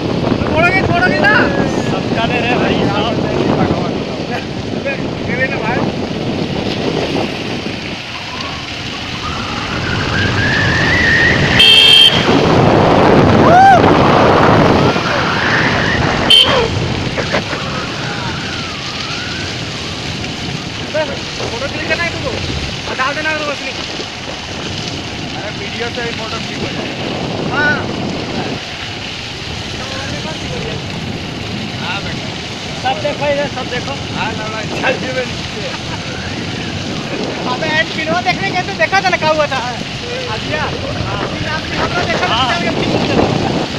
छोड़ोगे ना सबका दे रहे भाई मेरे ना भाई फोटो क्लिक करना है तुमको डाल देना तो असली अरे वीडियो से ही फोटो क्लिक हो जाएगा हाँ हाँ बेटा सब देखो इधर सब देखो हाँ ना चल जी अबे एंड फिल्म देखने गए तो देखा था ना क्या हुआ था आदिया नाम की फोटो देखा था